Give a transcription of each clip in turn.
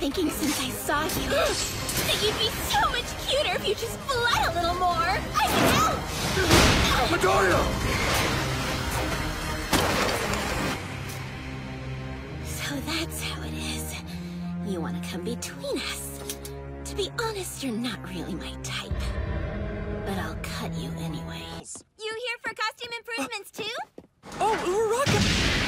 thinking since I saw you that you'd be so much cuter if you just bled a little more. I can help! Midoriya! So that's how it is. You want to come between us. To be honest, you're not really my type. But I'll cut you anyways. You here for costume improvements too? Oh, Uraraka!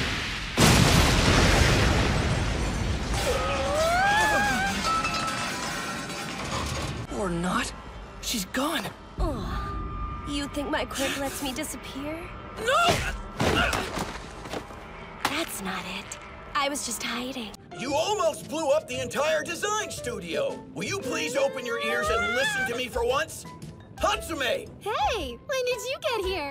Or not. She's gone. Oh, you think my quirk lets me disappear? No! That's not it. I was just hiding. You almost blew up the entire design studio. Will you please open your ears and listen to me for once? Hatsume! Hey, when did you get here?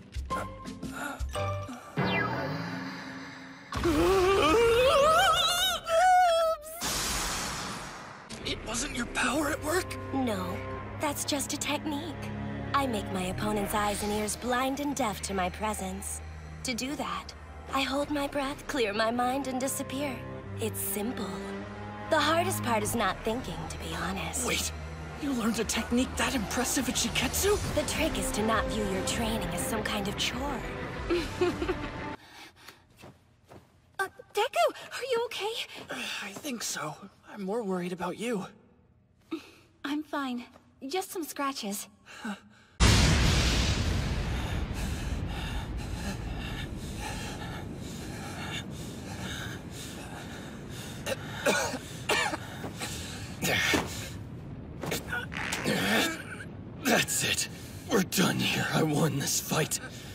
It wasn't your power at work? No, that's just a technique. I make my opponent's eyes and ears blind and deaf to my presence. To do that, I hold my breath, clear my mind, and disappear. It's simple. The hardest part is not thinking, to be honest. Wait, you learned a technique that impressive at Shiketsu? The trick is to not view your training as some kind of chore. Deku, are you okay? I think so. I'm more worried about you. I'm fine. Just some scratches. That's it. We're done here. I won this fight.